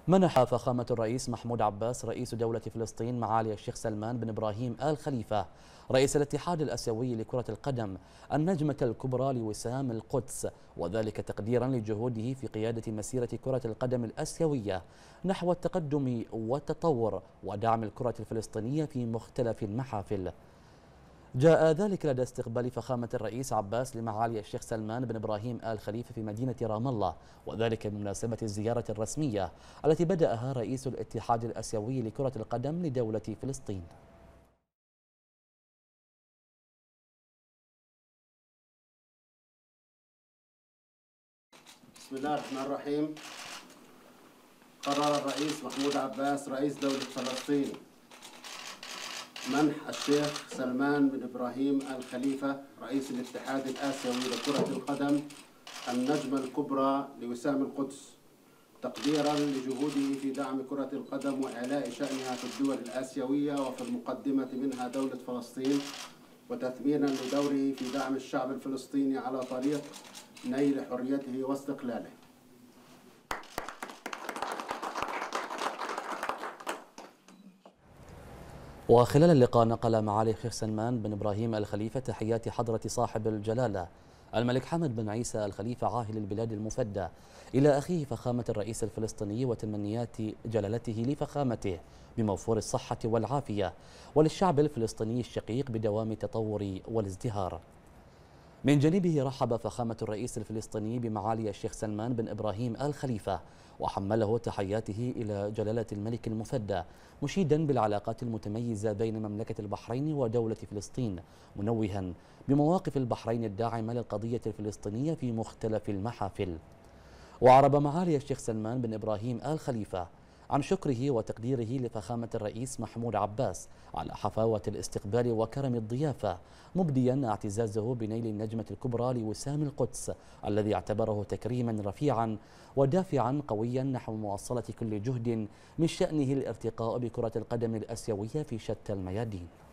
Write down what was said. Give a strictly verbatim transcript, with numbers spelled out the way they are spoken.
منح فخامة الرئيس محمود عباس رئيس دولة فلسطين معالي الشيخ سلمان بن إبراهيم آل خليفة رئيس الاتحاد الآسيوي لكرة القدم النجمة الكبرى لوسام القدس، وذلك تقديرا لجهوده في قيادة مسيرة كرة القدم الآسيوية نحو التقدم والتطور ودعم الكرة الفلسطينية في مختلف المحافل. جاء ذلك لدى استقبال فخامة الرئيس عباس لمعالي الشيخ سلمان بن إبراهيم آل خليفة في مدينة رام الله، وذلك بمناسبة الزيارة الرسمية التي بدأها رئيس الاتحاد الآسيوي لكرة القدم لدولة فلسطين. بسم الله الرحمن الرحيم. قرر الرئيس محمود عباس رئيس دولة فلسطين منح الشيخ سلمان بن إبراهيم آل خليفة رئيس الاتحاد الآسيوي لكرة القدم النجمة الكبرى لوسام القدس تقديرا لجهوده في دعم كرة القدم وإعلاء شأنها في الدول الآسيوية وفي المقدمة منها دولة فلسطين، وتثمينا لدوره في دعم الشعب الفلسطيني على طريق نيل حريته واستقلاله. وخلال اللقاء نقل معالي الشيخ سلمان بن إبراهيم آل خليفة تحيات حضرة صاحب الجلالة الملك حمد بن عيسى آل خليفة عاهل البلاد المفدى إلى أخيه فخامة الرئيس الفلسطيني وتمنيات جلالته لفخامته بموفور الصحة والعافية وللشعب الفلسطيني الشقيق بدوام التطور والازدهار. من جانبه رحب فخامة الرئيس الفلسطيني بمعالي الشيخ سلمان بن إبراهيم آل خليفة وحمله تحياته إلى جلالة الملك المفدى، مشيدا بالعلاقات المتميزة بين مملكة البحرين ودولة فلسطين، منوها بمواقف البحرين الداعمة للقضية الفلسطينية في مختلف المحافل. وأعرب معالي الشيخ سلمان بن إبراهيم آل خليفة عن شكره وتقديره لفخامة الرئيس محمود عباس على حفاوة الاستقبال وكرم الضيافة، مبديا اعتزازه بنيل النجمة الكبرى لوسام القدس الذي اعتبره تكريما رفيعا ودافعا قويا نحو مواصلة كل جهد من شأنه الارتقاء بكرة القدم الآسيوية في شتى الميادين.